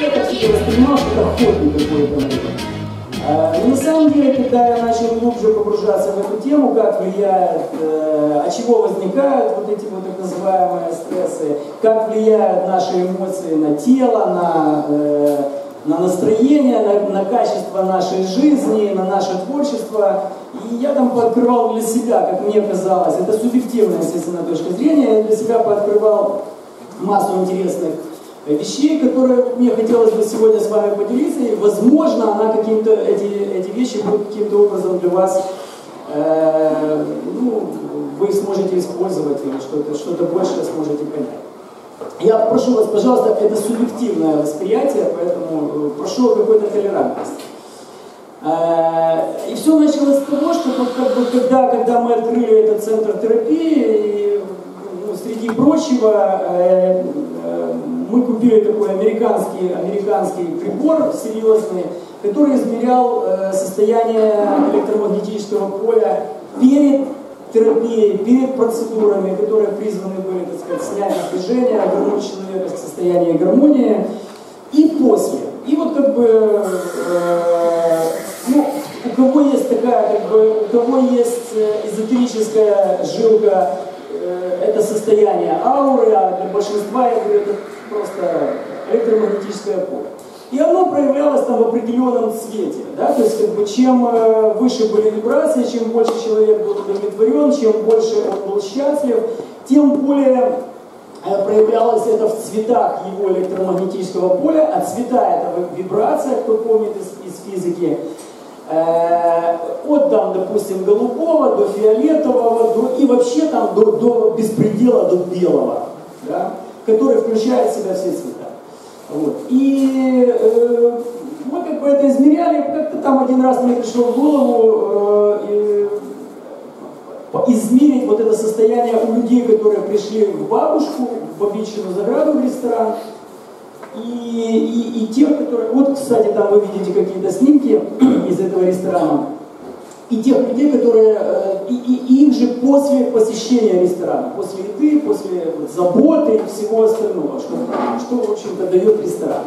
Я так себе воспринимал, что это хобби какое-то. Но на самом деле, когда я начал глубже погружаться в эту тему, как влияет, от чего возникают вот эти вот так называемые стрессы, как влияют наши эмоции на тело, на настроение, на качество нашей жизни, на наше творчество. И я там пооткрывал для себя, как мне казалось, это субъективная, естественно, точка зрения, я для себя пооткрывал массу интересных вещей, которые мне хотелось бы сегодня с вами поделиться, и, возможно, эти вещи будут каким-то образом для вас, вы сможете использовать или что-то большее сможете понять. Я прошу вас, пожалуйста, это субъективное восприятие, поэтому прошу о какой-то толерантности. И все началось с того, что когда мы открыли этот центр терапии, среди прочего, мы купили такой американский прибор серьезный, который измерял состояние электромагнетического поля перед терапией, перед процедурами, которые призваны были, так сказать, снять напряжение, вернуть человека в состояние гармонии, и после. И вот у кого есть такая, у кого есть эзотерическая жилка, это состояние ауры, а для большинства, я говорю, это просто электромагнетическое поле. И оно проявлялось там в определенном цвете, да? То есть чем выше были вибрации, чем больше человек был удовлетворен, чем больше он был счастлив, тем более проявлялось это в цветах его электромагнетического поля, а цвета это вибрация, кто помнит из физики, от там, допустим, голубого до фиолетового, и вообще там до беспредела, до белого, да, который включает в себя все цвета. Вот. И мы это измеряли, как-то там один раз мне пришло в голову измерить вот это состояние у людей, которые пришли в бабушку, в обещанную заграду в ресторан, и тех, которые... Вот, кстати, там вы видите какие-то снимки из этого ресторана. И тех людей, которые... И их же после посещения ресторана, после еды, после заботы и всего остального, что в общем-то, дает ресторан.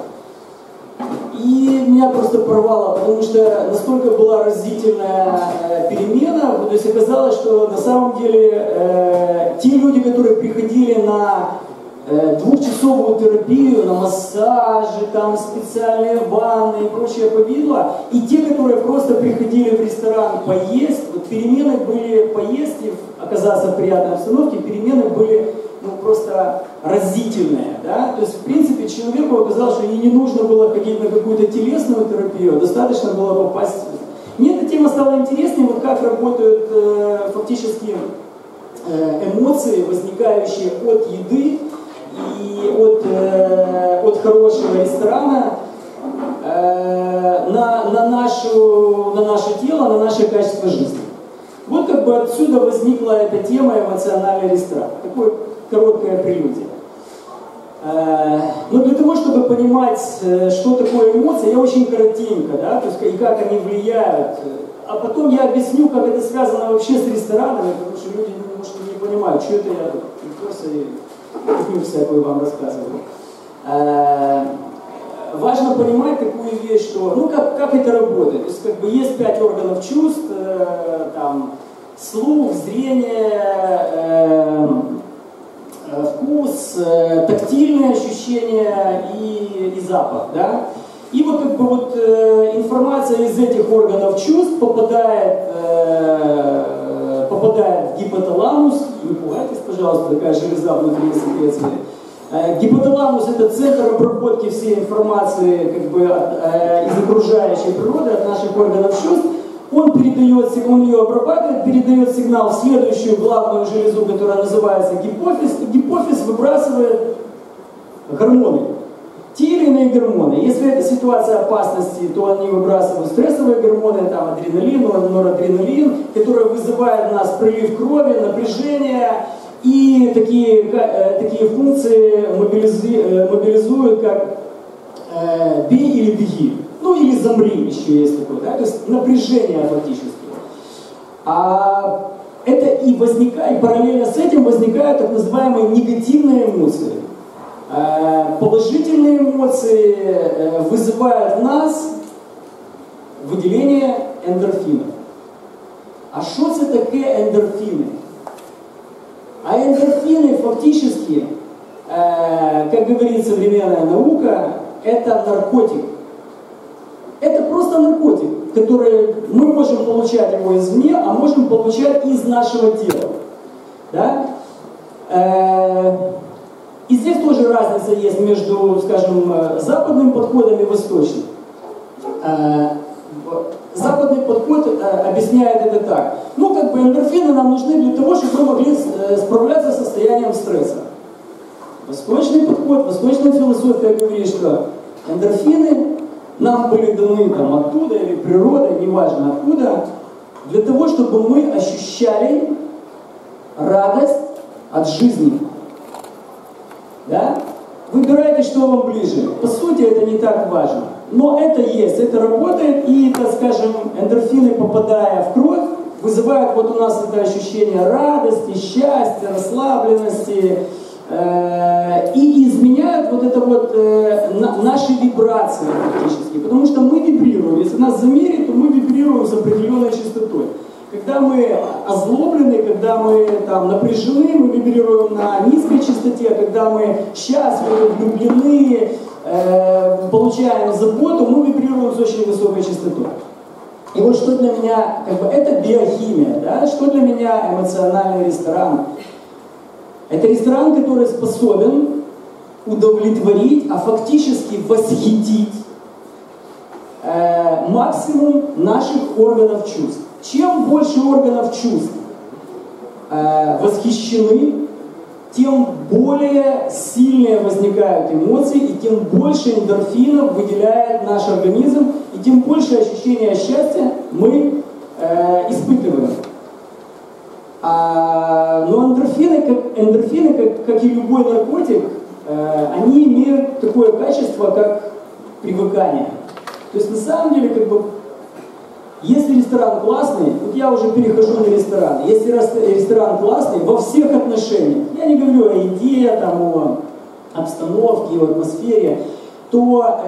И меня просто порвало, потому что настолько была разительная перемена, то есть оказалось, что на самом деле те люди, которые приходили на двухчасовую терапию, на массажи, там специальные ванны и прочее повидло, и те, которые просто приходили в ресторан поесть, вот перемены были поесть и оказаться в приятной обстановке, перемены были просто разительные, да? То есть, в принципе, человеку оказалось, что ей не нужно было ходить на какую-то телесную терапию, достаточно было попасть. Мне эта тема стала интереснее, вот как работают фактически эмоции, возникающие от еды и от хорошего ресторана на наше тело, на наше качество жизни. Вот отсюда возникла эта тема эмоциональный ресторан. Такое короткое прелюдия. Но для того, чтобы понимать, что такое эмоции, я очень коротенько, да, то есть и как они влияют. А потом я объясню, как это связано вообще с ресторанами, потому что люди, может, не понимают, что это я просто кухню всякую вам рассказываю. Важно понимать такую вещь, что, как это работает. То есть, есть 5 органов чувств, там, слух, зрение, вкус, тактильные ощущения и запах, да? И вот информация из этих органов чувств попадает в гипоталамус. Не пугайтесь, пожалуйста, такая железа внутри секреции. Гипоталамус – это центр обработки всей информации из окружающей природы, от наших органов чувств. Он ее обрабатывает, передает сигнал в следующую главную железу, которая называется гипофиз, и гипофиз выбрасывает гормоны. Те или иные гормоны. Если это ситуация опасности, то они выбрасывают стрессовые гормоны, там адреналин, норадреналин, которые вызывают у нас прилив крови, напряжение, и такие функции мобилизуют, как бей или беги. Или замри, еще есть такое, да? То есть напряжение фактически. Это и параллельно с этим возникают так называемые негативные эмоции. Положительные эмоции вызывают в нас выделение эндорфинов. А что это такое эндорфины? А эндорфины фактически, как говорит современная наука, это наркотик. Это просто наркотик, который мы можем получать его извне, а можем получать из нашего тела. Да? И здесь тоже разница есть между, скажем, западным подходом и восточным. Западный подход объясняет это так. Ну, как бы эндорфины нам нужны для того, чтобы мы могли справляться с состоянием стресса. Восточный подход, восточная философия говорит, что эндорфины нам были даны там оттуда или природой, неважно откуда, для того, чтобы мы ощущали радость от жизни. Да? Выбирайте, что вам ближе. По сути, это не так важно. Но это есть, это работает, и, так скажем, эндорфины, попадая в кровь, вызывают вот у нас это ощущение радости, счастья, расслабленности, и изменяют вот это вот наши вибрации практически. Потому что мы вибрируем. Если нас замерить, то мы вибрируем с определенной частотой. Когда мы озлоблены, когда мы там напряжены, мы вибрируем на низкой частоте, когда мы счастливы, влюблены, получаем заботу, мы вибрируем с очень высокой частотой. И вот что для меня, как бы, это биохимия, да? Что для меня эмоциональный ресторан? Это ресторан, который способен удовлетворить, а фактически восхитить максимум наших органов чувств. Чем больше органов чувств восхищены, тем более сильные возникают эмоции, и тем больше эндорфинов выделяет наш организм, и тем больше ощущения счастья мы испытываем. Но эндорфины, как и любой наркотик, они имеют такое качество, как привыкание. То есть на самом деле, как бы, если ресторан классный, вот я уже перехожу на ресторан, если ресторан классный во всех отношениях, я не говорю о еде, там, о обстановке, о атмосфере, то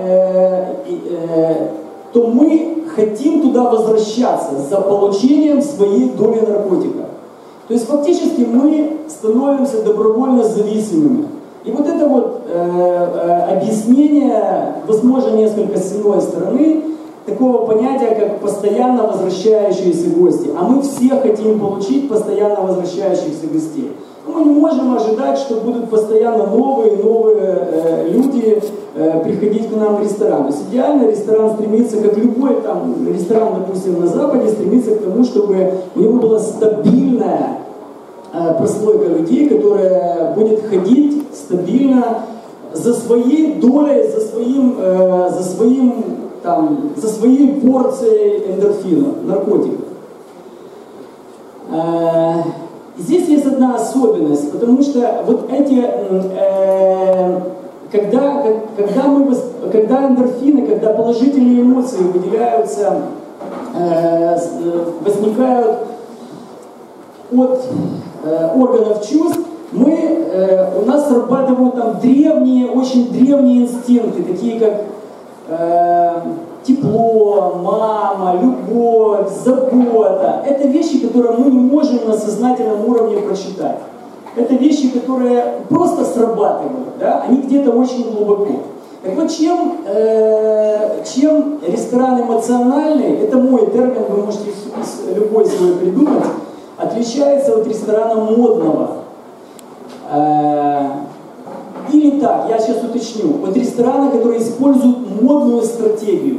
мы хотим туда возвращаться за получением своей доли наркотика. То есть фактически мы становимся добровольно зависимыми. И вот это вот объяснение, возможно, несколько с иной стороны, такого понятия, как постоянно возвращающиеся гости. А мы все хотим получить постоянно возвращающихся гостей. Но мы не можем ожидать, что будут постоянно новые люди приходить к нам в ресторан. То есть идеально ресторан стремится, как любой там ресторан, допустим, на Западе, стремится к тому, чтобы у него была стабильная прослойка людей, которая будет ходить стабильно за своей долей, за своей порцией эндорфинов, наркотиков. Здесь есть одна особенность, потому что вот эти, когда эндорфины, когда положительные эмоции выделяются, возникают от органов чувств, у нас срабатывают там очень древние инстинкты, такие как тепло, мама, любовь, забота. Это вещи, которые мы не можем на сознательном уровне прочитать. Это вещи, которые просто срабатывают, да? Они где-то очень глубоко. Так вот, чем ресторан эмоциональный, это мой термин, вы можете любой свой придумать, отличается от ресторана модного. Или так, я сейчас уточню, от ресторана, который использует модную стратегию.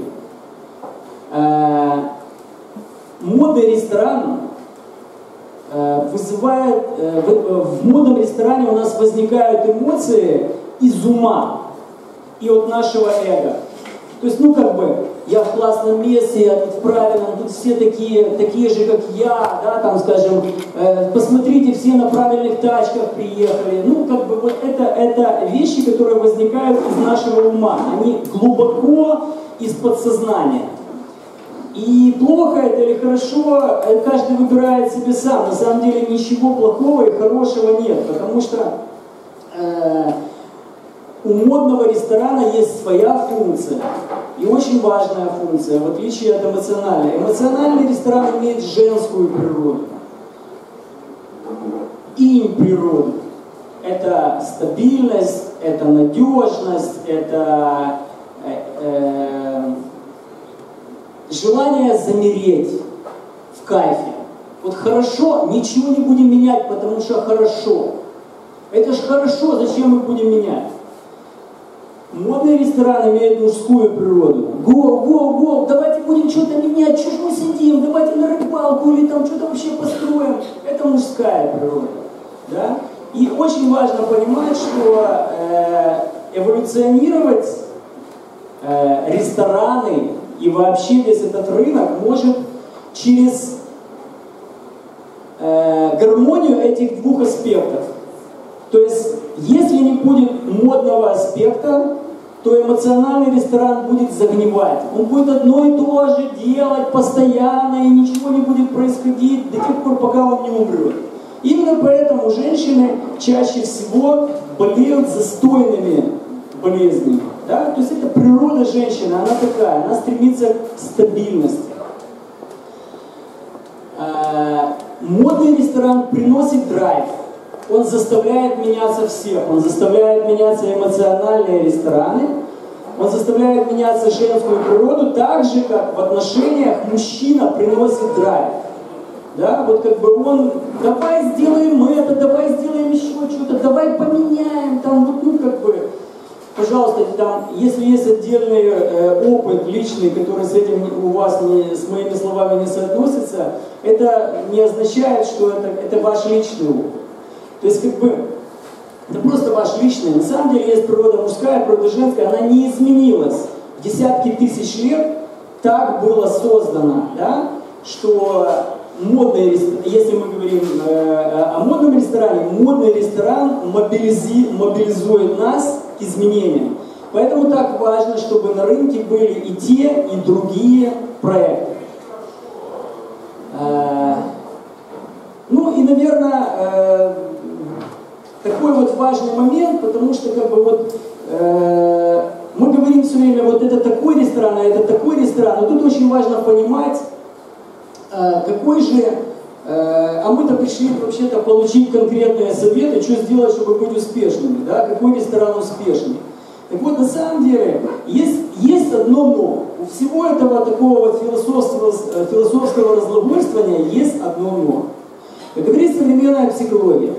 Мода ресторана вызывает, в модном ресторане у нас возникают эмоции из ума и от нашего эго. То есть, ну как бы, я в классном месте, я тут в правильном, тут все такие же, как я, да, там, скажем, посмотрите, все на правильных тачках приехали. Ну, как бы, вот это вещи, которые возникают из нашего ума. Они глубоко из подсознания. И плохо это или хорошо, каждый выбирает себе сам. На самом деле ничего плохого и хорошего нет, потому что у модного ресторана есть своя функция. И очень важная функция, в отличие от эмоциональной. Эмоциональный ресторан имеет женскую природу. Инь природу. Это стабильность, это надежность, это желание замереть в кайфе. Вот хорошо, ничего не будем менять, потому что хорошо. Это ж хорошо, зачем мы будем менять? Модный ресторан имеет мужскую природу. Го, давайте будем что-то менять, что ж мы сидим, давайте на рыбалку или там что-то вообще построим. Это мужская природа. Да? И очень важно понимать, что эволюционировать рестораны и вообще весь этот рынок может через гармонию этих двух аспектов. То есть, если не будет модного аспекта, то эмоциональный ресторан будет загнивать. Он будет одно и то же делать постоянно, и ничего не будет происходить до тех пор, пока он не умрет. Именно поэтому женщины чаще всего болеют застойными болезнями. Да? То есть это природа женщины, она такая, она стремится к стабильности. Модный ресторан приносит драйв. Он заставляет меняться всех. Он заставляет меняться эмоциональные рестораны. Он заставляет меняться женскую природу, так же, как в отношениях мужчина приносит драйв. Да, вот как бы он, давай сделаем это, давай сделаем еще что-то, давай поменяем, там, вот, ну, как бы, пожалуйста, там, если есть отдельный опыт личный, который с этим у вас с моими словами не соотносится, это не означает, что это ваш личный опыт. То есть, как бы, это просто ваш личный. На самом деле есть природа мужская, природа женская, она не изменилась. Десятки тысяч лет так было создано, да, что модный, если мы говорим о модном ресторане, модный ресторан мобилизует нас к изменениям. Поэтому так важно, чтобы на рынке были и те, и другие проекты. Ну и, наверное, такой вот важный момент, потому что как бы вот мы говорим все время, вот это такой ресторан, а это такой ресторан, но тут очень важно понимать, какой же, а мы-то пришли вообще-то получить конкретные советы, что сделать, чтобы быть успешными, да, какой ресторан успешный. Так вот, на самом деле, есть одно но. У всего этого такого вот философского разглагольствования есть одно но. Как говорит современная психология.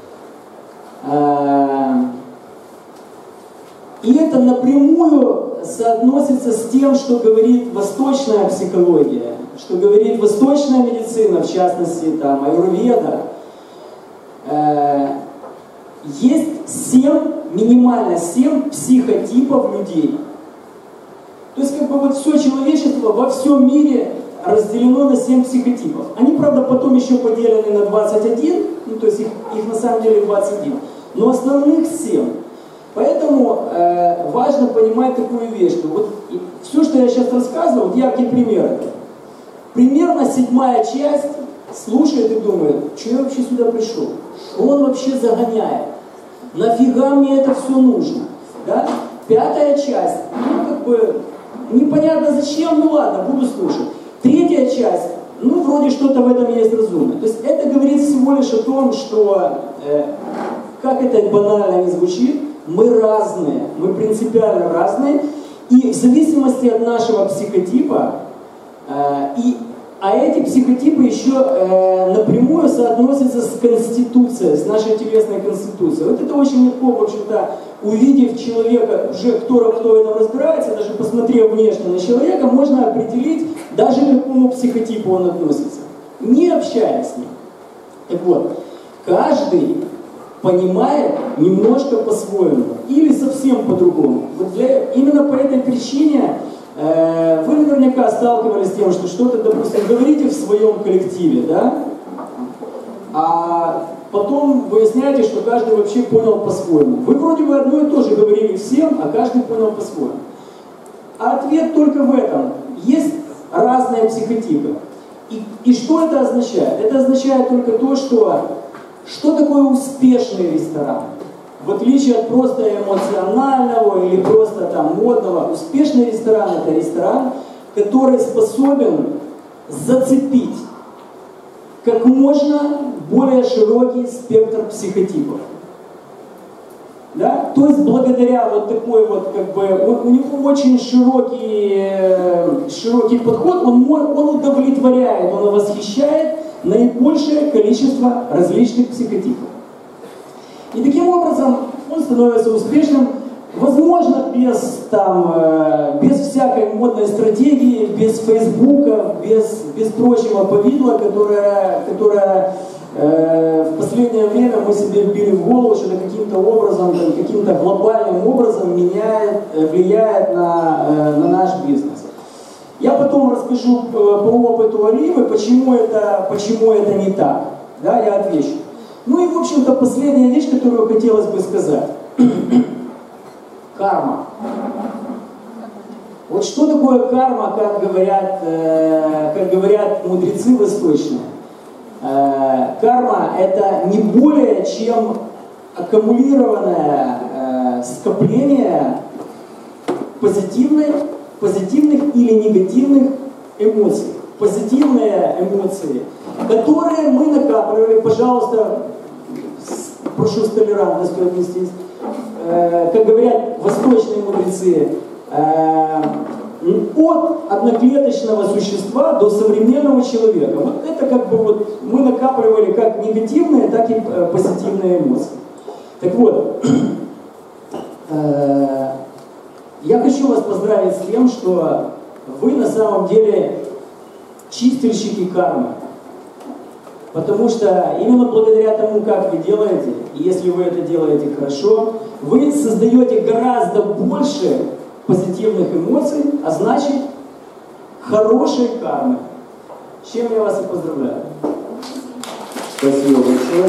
И это напрямую соотносится с тем, что говорит восточная психология, что говорит восточная медицина, в частности, там, аюрведа. Есть минимально 7 психотипов людей. То есть, как бы вот все человечество во всем мире разделено на 7 психотипов. Они, правда, потом еще поделены на 21, ну, то есть их на самом деле 21. Но основных 7. Поэтому важно понимать такую вещь, что вот все, что я сейчас рассказывал, вот яркий пример. Примерно 7-я часть слушает и думает, что я вообще сюда пришел? Что он вообще загоняет? Нафига мне это все нужно? Да? 5-я часть, ну как бы непонятно зачем, ну ладно, буду слушать. 3-я часть, ну вроде что-то в этом есть разумное. То есть это говорит всего лишь о том, что, как это банально не звучит, мы разные, мы принципиально разные, и в зависимости от нашего психотипа, а эти психотипы еще напрямую соотносятся с конституцией, с нашей телесной конституцией. Вот это очень легко, в общем-то, увидев человека, уже кто в этом разбирается, даже посмотрев внешне на человека, можно определить, даже к какому психотипу он относится, не общаясь с ним. Так вот, каждый понимает немножко по-своему или совсем по-другому. Вот именно по этой причине вы наверняка сталкивались с тем, что что-то, допустим, говорите в своем коллективе, да? А потом выясняете, что каждый вообще понял по-своему. Вы вроде бы одно и то же говорили всем, а каждый понял по-своему. А ответ только в этом. Есть разные психотипы. И что это означает? Это означает только то, что такое успешный ресторан? в отличие от просто эмоционального или просто там модного, успешный ресторан – это ресторан, который способен зацепить как можно более широкий спектр психотипов. Да? То есть благодаря вот такой вот, как бы, у него очень широкий подход, он удовлетворяет, он восхищает наибольшее количество различных психотипов. И таким образом он становится успешным, возможно, без всякой модной стратегии, без Фейсбука, без прочего повидла, которое в последнее время мы себе вбили в голову, что это каким-то образом, каким-то глобальным образом влияет на наш бизнес. Я потом расскажу по опыту Оливы, почему это не так. Да, я отвечу. Ну и, в общем-то, последняя вещь, которую хотелось бы сказать. Карма. Вот что такое карма, как говорят мудрецы восточные? Карма – это не более чем аккумулированное скопление позитивных или негативных эмоций. Позитивные эмоции, которые мы накапливали, пожалуйста, прошу с толерантностью отнестись, как говорят восточные мудрецы, от одноклеточного существа до современного человека. Вот это как бы вот мы накапливали как негативные, так и позитивные эмоции. Так вот, я хочу вас поздравить с тем, что вы на самом деле чистильщики кармы. Потому что именно благодаря тому, как вы делаете, и если вы это делаете хорошо, вы создаете гораздо больше позитивных эмоций, а значит, хорошей кармы. С чем я вас и поздравляю. Спасибо большое.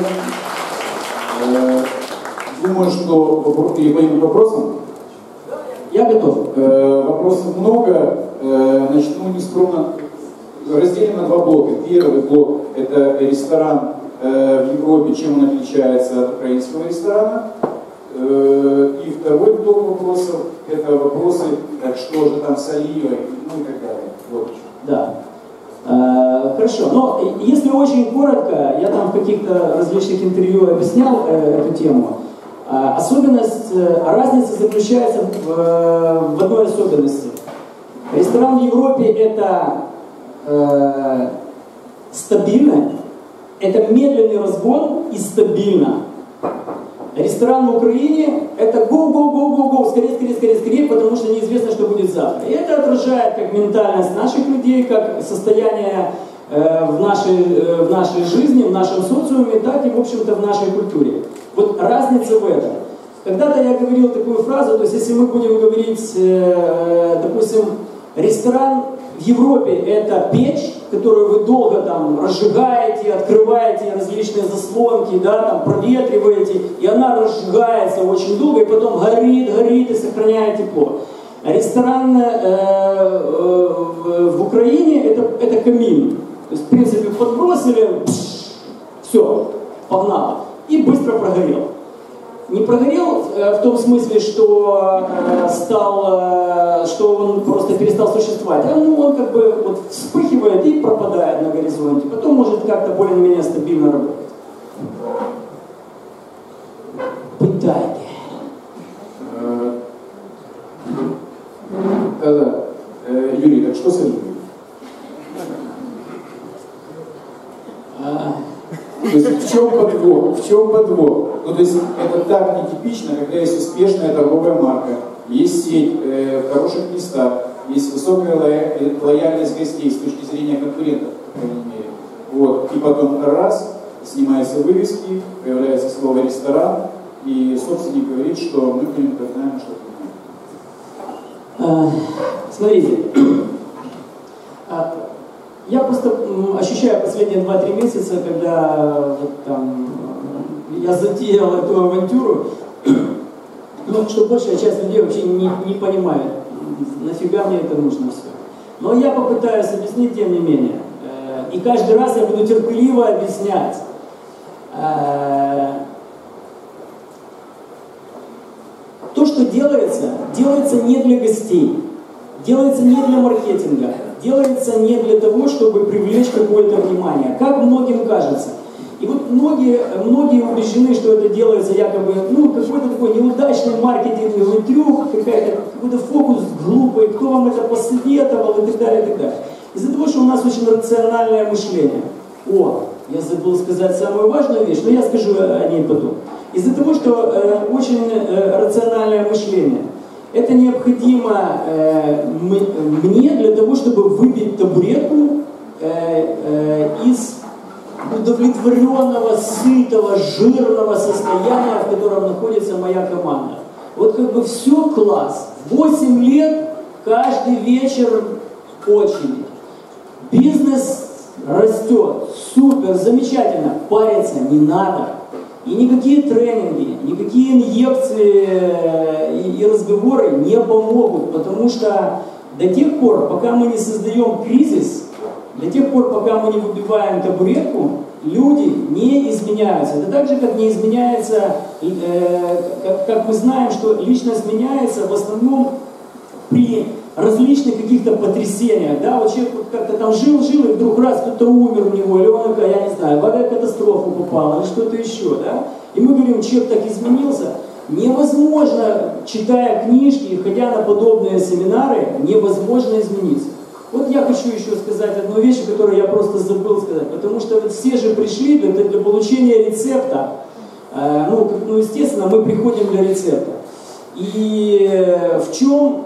Думаю, что переходим к вопросам. Я готов. Вопросов много. Значит, нескромно разделим на два блока. Первый блок – это ресторан в Европе, чем он отличается от украинского ресторана. И второй блок вопросов – это вопросы, что же там с оливой, ну и так далее. Вот. Да. Хорошо, но если очень коротко, я там в каких-то различных интервью объяснял эту тему. Разница заключается в одной особенности. Ресторан в Европе – это стабильно, это медленный разгон и стабильно. Ресторан в Украине – это go, скорее, потому что неизвестно, что будет завтра. И это отражает как ментальность наших людей, как состояние в нашей жизни, в нашем социуме, так и, в общем-то, в нашей культуре. Вот разница в этом. Когда-то я говорил такую фразу, то есть если мы будем говорить, допустим, ресторан в Европе – это печь, которую вы долго там разжигаете, открываете различные заслонки, да, там проветриваете, и она разжигается очень долго, и потом горит и сохраняет тепло. А ресторан в Украине это камин. То есть, в принципе, подбросили, все, погнало, и быстро прогорел. Не прогорел в том смысле, что он просто перестал существовать, а он как бы вот вспыхивает и пропадает на горизонте, потом может как-то более-менее стабильно работать. Пытайте. Да. Юрий, так что с оливой? То есть в чем подвох? Ну, то есть это так нетипично, когда есть успешная торговая марка, есть сеть в хороших местах, есть высокая лояльность гостей с точки зрения конкурентов, по крайней мере. Вот. И потом раз, снимаются вывески, появляется слово ресторан, и собственник говорит, что мы кто-нибудь знаем, что то. Смотрите. Я просто ощущаю последние 2-3 месяца, когда вот там, я затеял эту авантюру, ну, что большая часть людей вообще не понимает, нафига мне это нужно все. Но я попытаюсь объяснить, тем не менее. И каждый раз я буду терпеливо объяснять. то, что делается, делается не для гостей, делается не для маркетинга, делается не для того, чтобы привлечь какое-то внимание, как многим кажется. И вот многие убеждены, что это делается якобы, какой-то такой неудачный маркетинговый трюк, какой-то фокус глупый, кто вам это посоветовал и так далее, и так далее. Из-за того, что у нас очень рациональное мышление. Я забыл сказать самую важную вещь, но я скажу о ней потом. Из-за того, что очень рациональное мышление, это необходимо мне для того, чтобы выбить табуретку из удовлетворенного, сытого, жирного состояния, в котором находится моя команда. Вот как бы все класс. 8 лет, каждый вечер очередь. Бизнес растет, супер, замечательно. Париться не надо. И никакие тренинги, никакие инъекции и разговоры не помогут, потому что до тех пор, пока мы не создаем кризис, до тех пор, пока мы не выбиваем табуретку, люди не изменяются. Это так же, как не изменяется, как мы знаем, что личность меняется в основном при различных каких-то потрясениях. Да? Вот человек как-то там жил, и вдруг раз кто-то умер у него, или он, я не знаю, в авиакатастрофу попал, или что-то еще. Да? И мы говорим, человек так изменился. Невозможно, читая книжки и ходя на подобные семинары, невозможно измениться. Вот я хочу еще сказать одну вещь, которую я просто забыл сказать, потому что все же пришли для получения рецепта. Естественно, мы приходим для рецепта. И в чем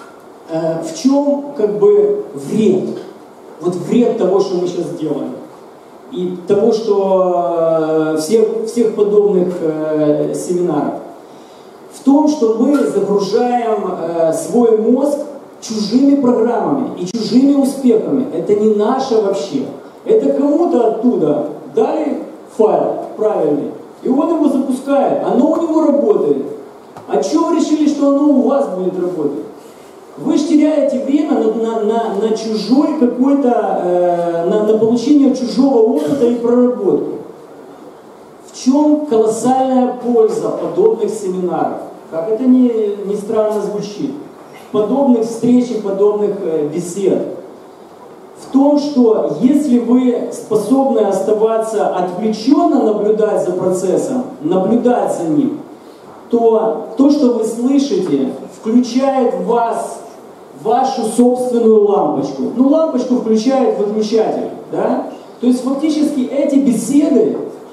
как бы вред? Вот вред того, что мы сейчас делаем. И того, что всех подобных семинаров. В том, что мы загружаем свой мозг чужими программами и чужими успехами. Это не наше вообще. Это кому-то оттуда дали файл правильный, и он его запускает. Оно у него работает. А что вы решили, что оно у вас будет работать? Вы же теряете время на чужой какой-то, на получение чужого опыта и проработку. В чем колоссальная польза подобных семинаров? Как это ни странно звучит. Подобных встреч и подобных бесед. В том, что если вы способны оставаться отвлеченно наблюдать за процессом, наблюдать за ним, то что вы слышите, включает в вас вашу собственную лампочку. Лампочку включает выключатель. Да? То есть фактически эти беседы,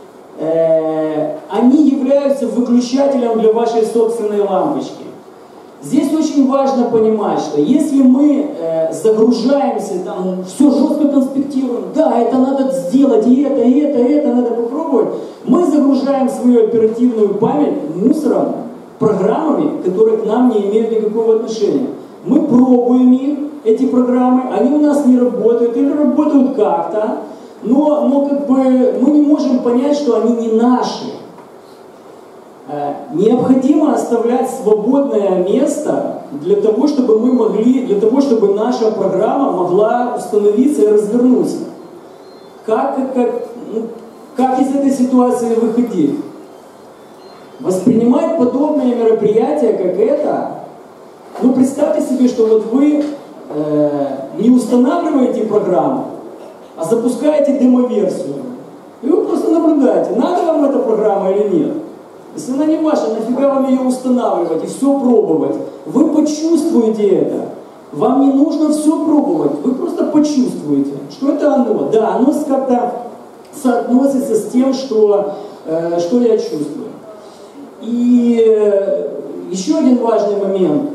они являются выключателем для вашей собственной лампочки. Здесь очень важно понимать, что если мы загружаемся, все жестко конспектируем, да, это надо сделать, и это надо попробовать, мы загружаем свою оперативную память мусором, программами, которые к нам не имеют никакого отношения. Мы пробуем их, эти программы, они у нас не работают или работают как-то, но как бы мы не можем понять, что они не наши. Необходимо оставлять свободное место для того, чтобы чтобы наша программа могла установиться и развернуться. Как из этой ситуации выходить? Воспринимать подобные мероприятия, как это, представьте себе, что вот вы не устанавливаете программу, а запускаете демо-версию. И вы просто наблюдаете, надо вам эта программа или нет. Если она не ваша, нафига вам ее устанавливать и все пробовать? Вы почувствуете это. Вам не нужно все пробовать, вы просто почувствуете, что это оно. Да, оно как-то соотносится с тем, что я чувствую. И еще один важный момент.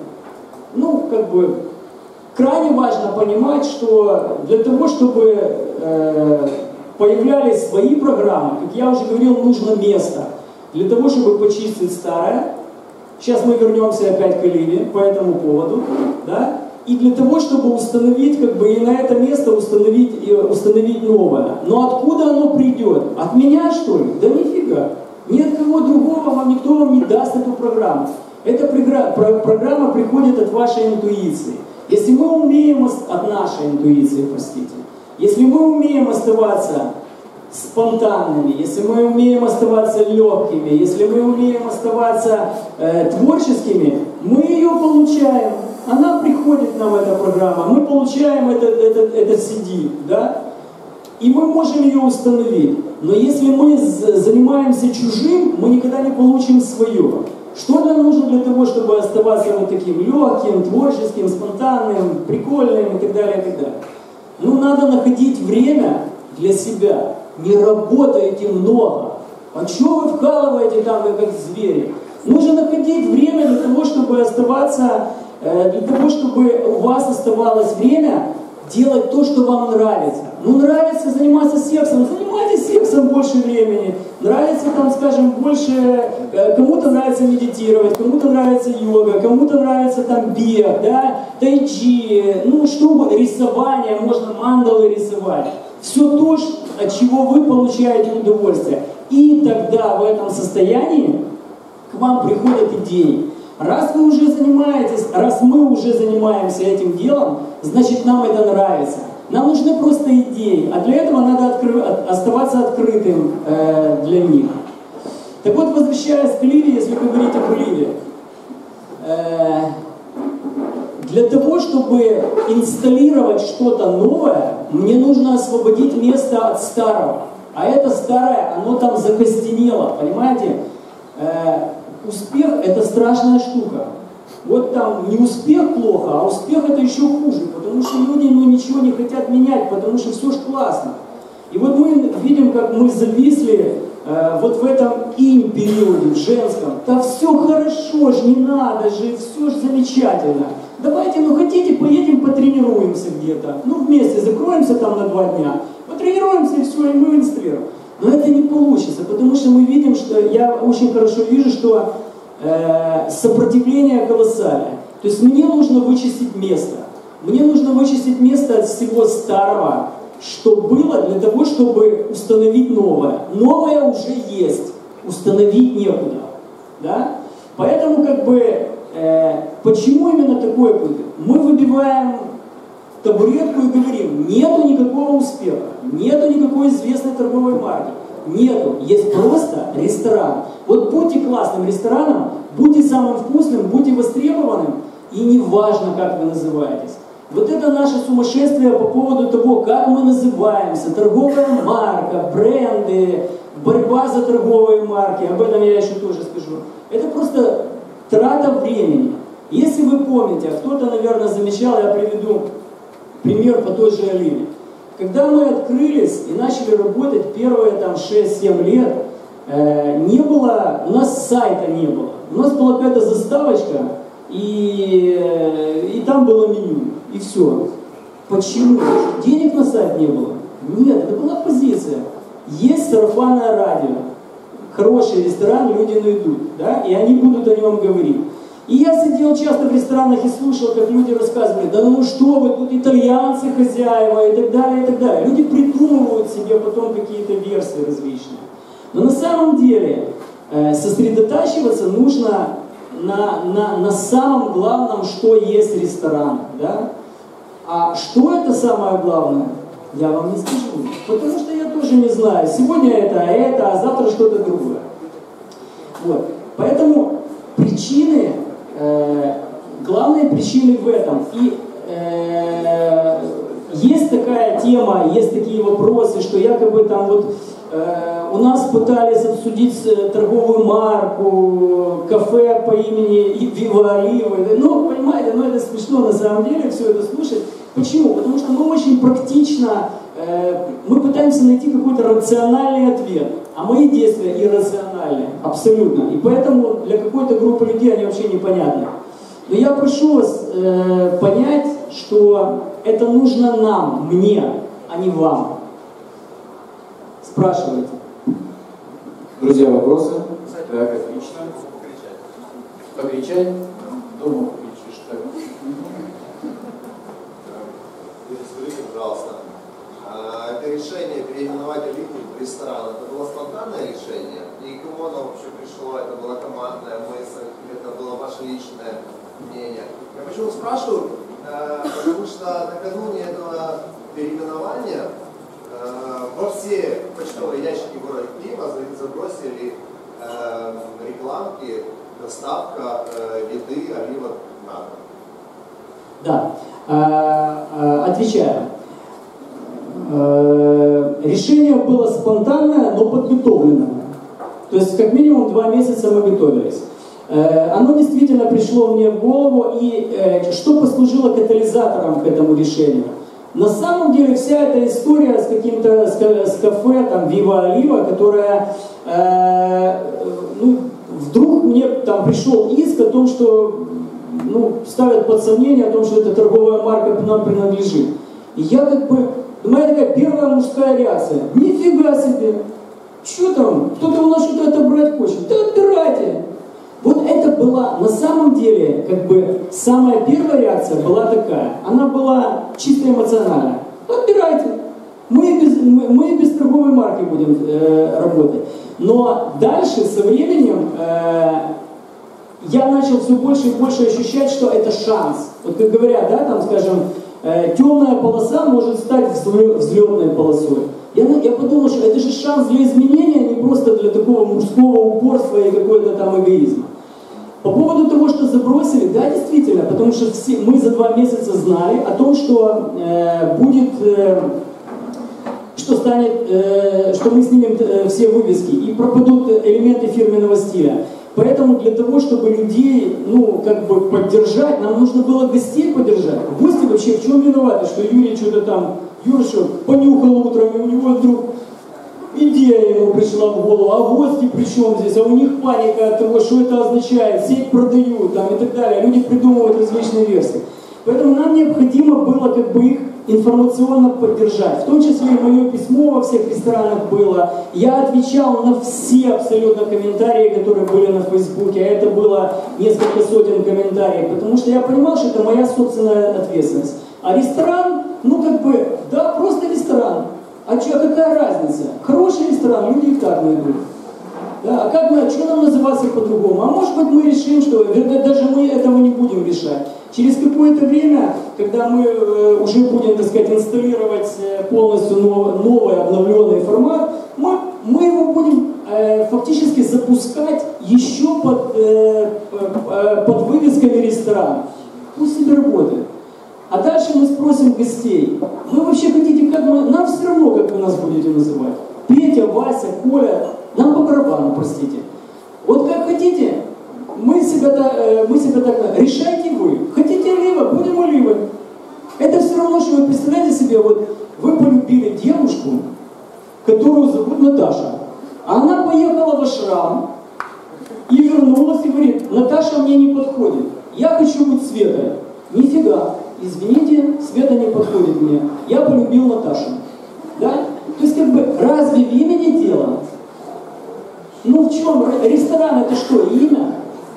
Крайне важно понимать, что для того, чтобы появлялись свои программы, как я уже говорил, нужно место. Для того, чтобы почистить старое, сейчас мы вернемся опять к Оливии по этому поводу, да? И для того, чтобы установить, и на это место установить новое. Но откуда оно придет? От меня, что ли? Да нифига. Ни от кого другого никто вам не даст эту программу. Эта программа приходит от вашей интуиции. Если мы умеем, от нашей интуиции, простите. Если мы умеем оставаться спонтанными, если мы умеем оставаться легкими, если мы умеем оставаться творческими, мы ее получаем. Она приходит нам, эта программа, мы получаем этот CD, да? И мы можем ее установить. Но если мы занимаемся чужим, мы никогда не получим свое. Что нам нужно для того, чтобы оставаться вот таким легким, творческим, спонтанным, прикольным и так далее, и так далее? Ну, надо находить время для себя. Не работайте много. А что вы вкалываете там, как звери? Нужно находить время для того, чтобы оставаться, для того, чтобы у вас оставалось время делать то, что вам нравится. Ну, нравится заниматься сексом, занимайтесь сексом больше времени. Нравится там, скажем, больше, кому-то нравится медитировать, кому-то нравится йога, кому-то нравится там бег, да, тайчи, ну, что, рисование, можно мандалы рисовать. Все то, от чего вы получаете удовольствие. И тогда в этом состоянии к вам приходят идеи. Раз вы уже занимаетесь, раз мы уже занимаемся этим делом, значит нам это нравится. Нам нужны просто идеи, а для этого надо оставаться открытым для них. Так вот, возвращаясь к Ливе, если говорить об Ливе, для того, чтобы инсталлировать что-то новое, мне нужно освободить место от старого. А это старое, оно там закостенело, понимаете? Успех – это страшная штука. Вот там не успех плохо, а успех – это еще хуже, потому что люди ничего не хотят менять, потому что все ж классно. И вот мы видим, как мы зависли вот в этом периоде, в женском. Да все хорошо ж, не надо же, все ж замечательно. Давайте, ну хотите, поедем потренируемся где-то. Ну вместе закроемся там на 2 дня, потренируемся и все, и мы инсталируем. Но это не получится, потому что мы видим, что я очень хорошо вижу, что сопротивление колоссальное. То есть мне нужно вычистить место. Мне нужно вычистить место от всего старого, что было, для того, чтобы установить новое. Новое уже есть, установить некуда. Да? Поэтому как бы, почему именно такой путь? Мы выбиваем табуретку и говорим, нету никакого успеха, нету никакой известной торговой марки, нету, есть просто ресторан. Вот будьте классным рестораном, будьте самым вкусным, будьте востребованным, и не важно, как вы называетесь. Вот это наше сумасшествие по поводу того, как мы называемся, торговая марка, бренды, борьба за торговые марки, об этом я еще тоже скажу. Это просто трата времени. Если вы помните, а кто-то, наверное, замечал, я приведу пример по той же Алине. Когда мы открылись и начали работать первые там 6-7 лет, не было, у нас сайта не было. У нас была какая-то заставочка, и там было меню, и все. Почему? Денег на сайт не было? Нет, это была позиция. Есть сарафанное радио. Хороший ресторан, люди найдут, да, и они будут о нем говорить. И я сидел часто в ресторанах и слушал, как люди рассказывали, да ну что вы, тут итальянцы хозяева и так далее, и так далее. Люди придумывают себе потом какие-то версии различные. Но на самом деле сосредотачиваться нужно на самом главном, что есть ресторан. Да? А что это самое главное, я вам не скажу. Потому что я тоже не знаю. Сегодня это, а завтра что-то другое. Вот. Поэтому причины, главные причины в этом. И есть такая тема, есть такие вопросы, что якобы там вот у нас пытались обсудить торговую марку, кафе по имени Вива Олива. Ну, понимаете, ну это смешно на самом деле все это слушать. Почему? Потому что мы очень практично, мы пытаемся найти какой-то рациональный ответ, а мои действия иррациональны, абсолютно. И поэтому для какой-то группы людей они вообще непонятны. Но я прошу вас понять, что это нужно нам, мне, а не вам. Спрашивайте. Друзья, вопросы? Так, отлично. Покричать? Дома покричишь. Так. Скажите, пожалуйста, это решение переименовать Олимпу в ресторан, это было спонтанное решение? И к кому оно вообще пришло? Это была командная мысль, это было ваше личное мнение? Я почему спрашиваю? Потому что накануне этого переименования во все почтовые ящики города Киева забросили рекламки, доставка еды, оливок на дом. Да. Отвечаю. Решение было спонтанное, но подготовленное. То есть как минимум 2 месяца мы готовились. Оно действительно пришло мне в голову, и что послужило катализатором к этому решению? На самом деле вся эта история с каким-то с кафе, там, Viva Oliva, которая вдруг мне там пришел иск о том, что ставят под сомнение о том, что эта торговая марка нам принадлежит. И я моя такая первая мужская реакция: нифига себе! Что там? Кто-то у нас что-то отобрать хочет? Да отбирайте! Вот это была, на самом деле, самая первая реакция была такая. Она была чисто эмоциональная. Отбирайте. Мы без торговой марки будем работать. Но дальше, со временем, я начал все больше и больше ощущать, что это шанс. Вот как говорят, да, там, скажем, темная полоса может стать взлетной полосой. Я подумал, что это же шанс для изменения, не просто для такого мужского упорства и какой-то там эгоизма. По поводу того, что забросили, да, действительно, потому что мы за 2 месяца знали о том, что что мы снимем все вывески и пропадут элементы фирменного стиля. Поэтому для того, чтобы людей, поддержать, нам нужно было гостей поддержать. Гости вообще в чем виноваты, что Юрий что-то там, Юра что, понюхал утром, и у него вдруг идея ему пришла в голову, а гости при чем здесь, а у них паника от того, что это означает, сеть продают там, и так далее. Люди придумывают различные версии. Поэтому нам необходимо было их информационно поддержать. В том числе и мое письмо во всех ресторанах было. Я отвечал на все абсолютно комментарии, которые были на Фейсбуке, а это было несколько сотен комментариев, потому что я понимал, что это моя собственная ответственность. А ресторан, да, просто ресторан. А какая разница? Хороший ресторан, люди их так найдут. Да, что нам называться по-другому? А может быть мы решим, что даже мы этого не будем решать. Через какое-то время, когда мы уже будем, инсталлировать полностью новый обновленный формат, мы его будем фактически запускать еще под вывесками ресторана. Пусть себе работает. А дальше мы спросим гостей: вы вообще хотите, нам все равно, как вы нас будете называть. Петя, Вася, Коля, нам по барабану, простите. Вот как хотите, мы себя так решайте вы. Хотите олива, будем оливой. Это все равно, что вы представляете себе, вы полюбили девушку, которую зовут Наташа. А она поехала в ашрам и вернулась и говорит: Наташа мне не подходит, я хочу быть Светой. Нифига, извините, Света не подходит мне, я полюбил Наташу. Да? То есть разве в имени дело? В чем? Ресторан это что, имя?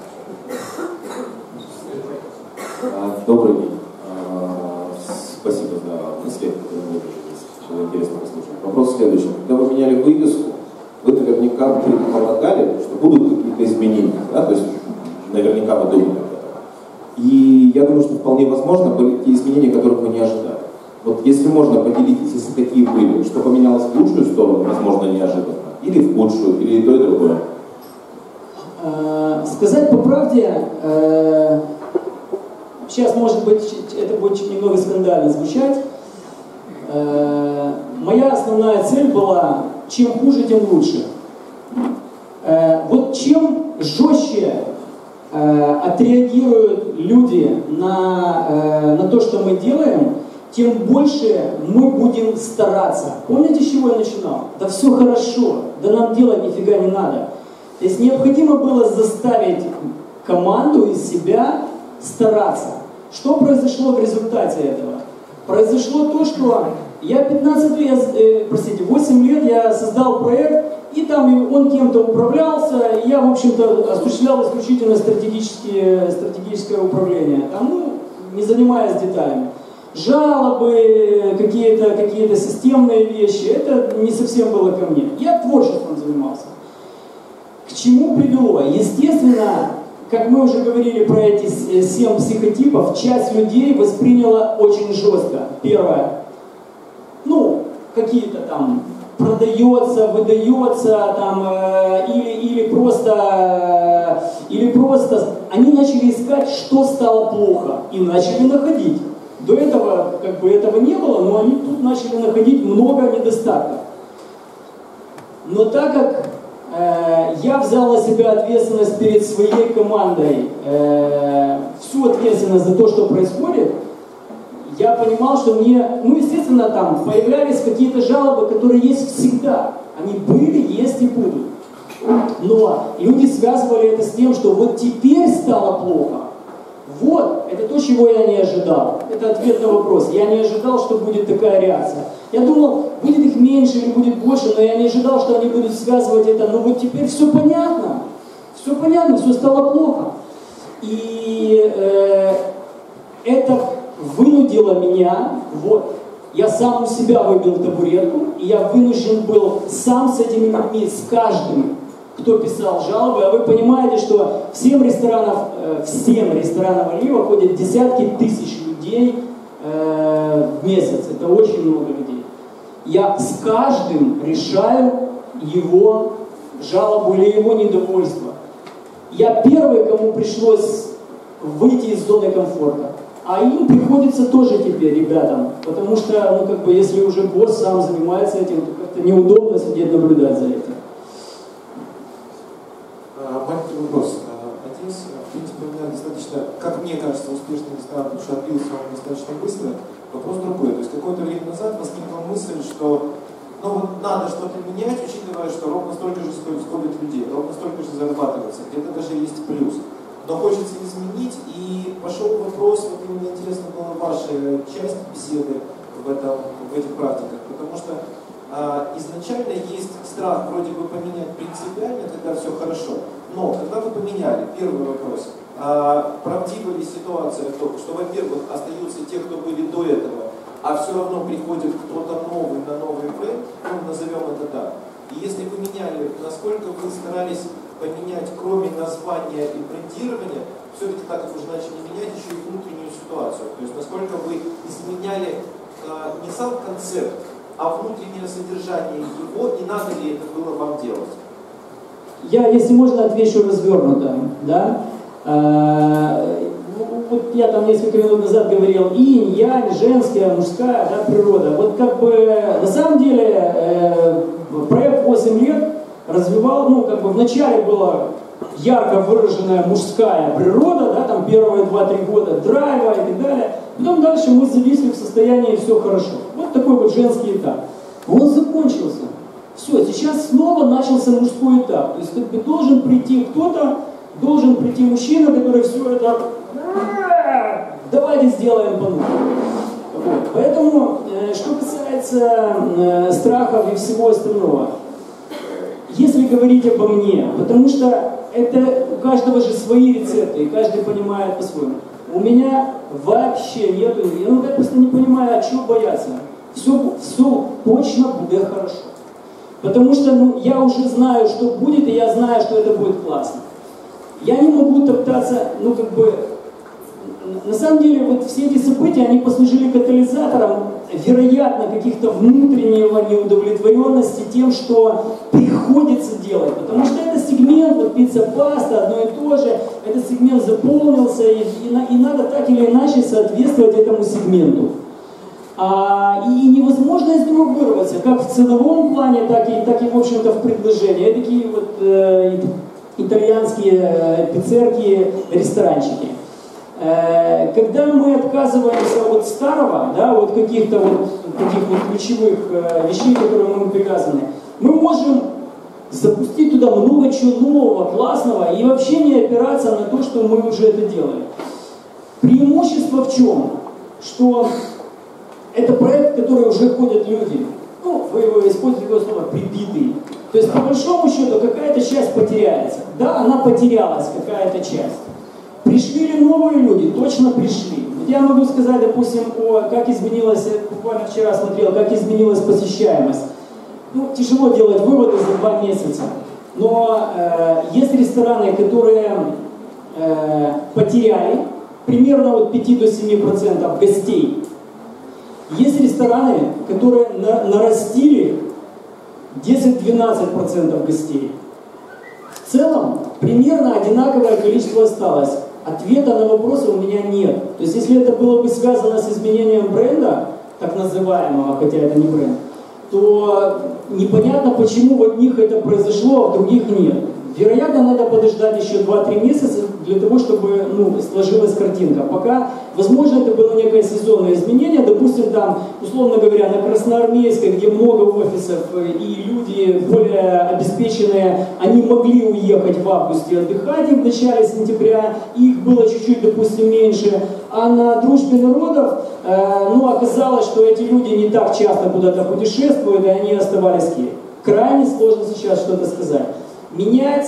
Добрый день. Спасибо за свет, который вы выразились. Было интересно послушать. Вопрос следующий. Когда вы меняли вывеску, вы наверняка предполагали, что будут какие-то изменения. Да? То есть наверняка вы думали об этом. И я думаю, что вполне возможно были те изменения, которых вы не ожидали. Вот если можно, поделитесь, если такие были, что поменялось в лучшую сторону, возможно, неожиданно, или в худшую, или то, и другое. Сказать по правде, сейчас, может быть, это будет немного скандально звучать. Моя основная цель была: чем хуже, тем лучше. Чем жестче отреагируют люди на то, что мы делаем, тем больше мы будем стараться. Помните, с чего я начинал? Да все хорошо, да нам делать нифига не надо. То есть необходимо было заставить команду из себя стараться. Что произошло в результате этого? Произошло то, что я 8 лет я создал проект, и там он кем-то управлялся, и я, в общем-то, осуществлял исключительно стратегическое управление, не занимаясь деталями. Жалобы, какие-то системные вещи, это не совсем было ко мне. Я творчеством занимался. К чему привело? Естественно, как мы уже говорили про эти 7 психотипов, часть людей восприняла очень жестко. Первое. какие-то там продается, выдается, там, или просто они начали искать, что стало плохо, и начали находить. До этого как бы этого не было, но они тут начали находить много недостатков. Но так как я взял на себя ответственность перед своей командой, всю ответственность за то, что происходит, я понимал, что мне, ну, естественно, там появлялись какие-то жалобы, которые есть всегда. Они были, есть и будут. Но люди связывали это с тем, что вот теперь стало плохо. Вот, это то, чего я не ожидал. Это ответ на вопрос. Я не ожидал, что будет такая реакция. Я думал, будет их меньше или будет больше, но я не ожидал, что они будут связывать это. Но вот теперь все понятно, все стало плохо. И это вынудило меня, вот, я сам у себя выбил табуретку, и я вынужден был сам с этими людьми, с каждым, кто писал жалобы. А вы понимаете, что всем ресторанам Олива ходят десятки тысяч людей в месяц. Это очень много людей. Я с каждым решаю его жалобу или его недовольство. Я первый, кому пришлось выйти из зоны комфорта. А им приходится тоже теперь, ребятам, потому что, ну, как бы, если уже босс сам занимается этим, то как-то неудобно сидеть наблюдать за этим. Маленький вопрос. Одесса, в принципе, у меня достаточно, как мне кажется, успешный ресторан, потому что отбился он достаточно быстро. Вопрос другой. То есть какое-то время назад возникла мысль, что ну, вот надо что-то менять, учитывая, что ровно столько же сходит людей, ровно столько же зарабатывается, где-то даже есть плюс. Но хочется изменить, и пошел вопрос, вот мне интересна была ваша часть беседы в этих практиках, потому что изначально есть страх вроде бы поменять принципиально, когда все хорошо, но когда вы поменяли, первый вопрос, правдива ли ситуация в том, что, во-первых, остаются те, кто были до этого, а все равно приходит кто-то новый на новый бренд, ну, назовем это так. И если вы меняли, насколько вы старались поменять, кроме названия и брендирования, все-таки так как уже начали менять еще и внутреннюю ситуацию. То есть насколько вы изменяли не сам концепт, а внутреннее содержание его, и надо ли это было вам делать? Я, если можно, отвечу развернуто. Да? Вот я там несколько минут назад говорил, инь, янь, женская, мужская, да, природа. Вот как бы на самом деле проект 8 лет развивал, ну, как бы вначале была ярко выраженная мужская природа, да, там первые 2-3 года драйва и так далее. Потом дальше мы зависли в состоянии все хорошо. Вот такой вот женский этап. Он закончился. Все, сейчас снова начался мужской этап. То есть как бы должен прийти кто-то, должен прийти мужчина, который все это давайте сделаем по-новому. Вот. Поэтому, что касается страхов и всего остального, если говорить обо мне, потому что это у каждого же свои рецепты, и каждый понимает по-своему. У меня вообще нету, я просто не понимаю, чего бояться. Все точно будет хорошо. Потому что я уже знаю, что будет, и я знаю, что это будет классно. Я не могу топтаться, на самом деле, вот все эти события, они послужили катализатором, вероятно, каких-то внутреннего неудовлетворенности тем, что приходится делать. Потому что это сегмент, вот пицца, паста, одно и то же, этот сегмент заполнился, и надо так или иначе соответствовать этому сегменту. И невозможно из него вырваться, как в ценовом плане, так и в общем-то, в предложении. Это такие вот итальянские пиццерки, ресторанчики. Когда мы отказываемся от старого, да, от каких-то вот таких вот ключевых вещей, которые мы привязаны, мы можем запустить туда много чего нового, классного и вообще не опираться на то, что мы уже это делаем. Преимущество в чем? Что это проект, в который уже ходят люди. Ну, вы его используете такое слово «прибитый». То есть, по большому счету, какая-то часть потеряется. Да, она потерялась, какая-то часть. Пришли ли новые люди? Точно пришли. Вот я могу сказать, допустим, как изменилась, буквально вчера смотрел, как изменилась посещаемость. Ну, тяжело делать выводы за 2 месяца. Но есть рестораны, которые потеряли примерно от 5 до 7% гостей. Есть рестораны, которые нарастили 10-12% гостей. В целом, примерно одинаковое количество осталось. Ответа на вопросы у меня нет. То есть, если это было бы связано с изменением бренда, так называемого, хотя это не бренд, то непонятно, почему в одних это произошло, а в других нет. Вероятно, надо подождать еще 2-3 месяца для того, чтобы сложилась картинка. Пока, возможно, это было некое сезонное изменение. Допустим, там, условно говоря, на Красноармейской, где много офисов и люди более обеспеченные, они могли уехать в августе отдыхать и в начале сентября, и их было чуть-чуть, допустим, меньше. А на Дружбе народов, оказалось, что эти люди не так часто куда-то путешествуют, и они оставались в Киеве. Крайне сложно сейчас что-то сказать. Менять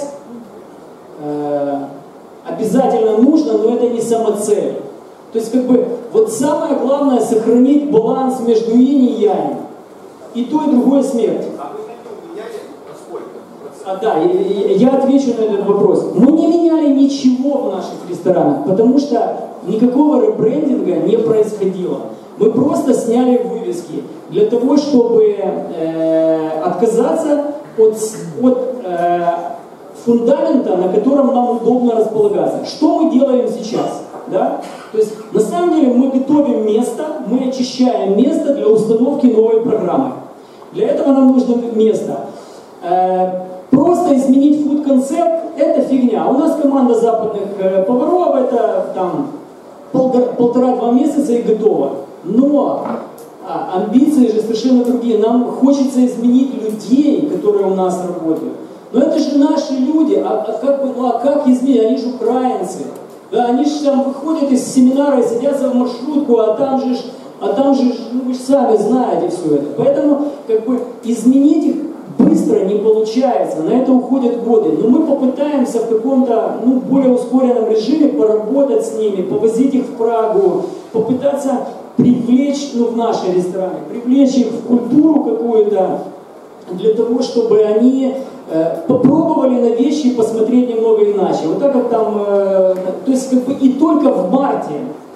обязательно нужно, но это не самоцель. То есть, вот самое главное сохранить баланс между инь и янь. И то, и другое смерть. А вы на нем меняли насколько? Я отвечу на этот вопрос. Мы не меняли ничего в наших ресторанах, потому что никакого ребрендинга не происходило. Мы просто сняли вывески для того, чтобы отказаться от фундамента, на котором нам удобно располагаться. Что мы делаем сейчас? Да? То есть, на самом деле, мы готовим место, мы очищаем место для установки новой программы. Для этого нам нужно место. Просто изменить фуд-концепт – это фигня. У нас команда западных поваров, это там 1,5-2 месяца и готово. Но амбиции же совершенно другие. Нам хочется изменить людей, которые у нас работают. Но это же наши люди. Как изменить? Они же украинцы. Да, они же там выходят из семинара и садятся в маршрутку, а там же, вы же сами знаете все это. Поэтому изменить их быстро не получается. На это уходят годы. Но мы попытаемся в каком-то более ускоренном режиме поработать с ними, повозить их в Прагу, попытаться привлечь в наши рестораны, привлечь их в культуру какую-то, для того, чтобы они попробовали на вещи посмотреть немного иначе. Вот так как там, то есть и только в марте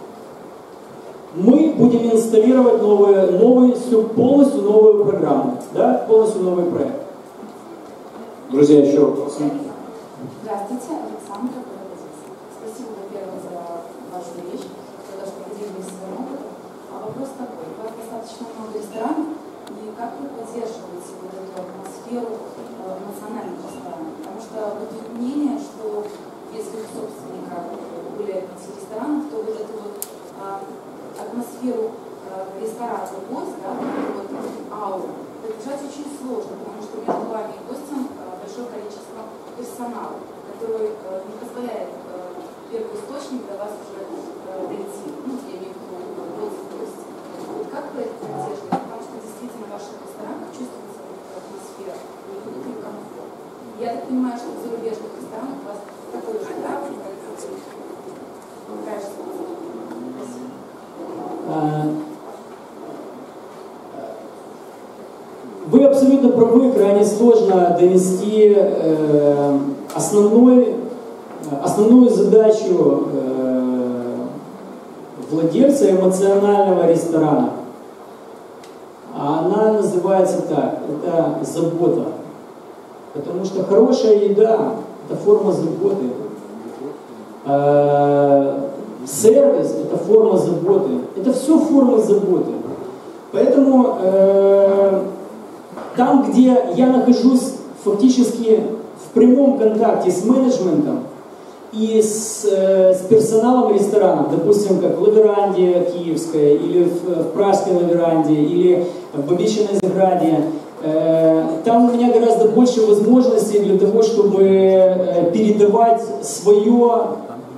мы будем инсталлировать полностью новую программу, да, полностью новый проект. Друзья, еще вопросы? Здравствуйте, Александра. Спасибо, во-первых, за вашу речь, за то, что поделились своим опытом. А вопрос такой: у вас достаточно много ресторанов, и как вы поддерживаете вот эту атмосферу национальных ресторанов? Потому что будет мнение, что если у собственника более 5 ресторанов, то вот эту вот атмосферу ресторана гость, да, вот ауру, поддержать очень сложно, потому что между вами и гостем большое количество персонала, который не позволяет первый источник до вас уже дойти. Я имею в виду гости. Вот как вы это поддерживаете? Потому что действительно в ваших ресторанах чувствуется атмосфера, уют и комфорт. Я так понимаю, что в зарубежных ресторанах у вас такой же, да? Кажется. Вы абсолютно правы, крайне сложно донести основную задачу владельца эмоционального ресторана. Она называется так, это забота. Потому что хорошая еда – это форма заботы. Сервис – это форма заботы. Это все формы заботы. Поэтому там, где я нахожусь фактически в прямом контакте с менеджментом и с персоналом ресторанов, допустим, как в Лаверанде Киевской, или в Пражской Лаверанде, или в Бабичиной Заграде, там у меня гораздо больше возможностей для того, чтобы передавать свою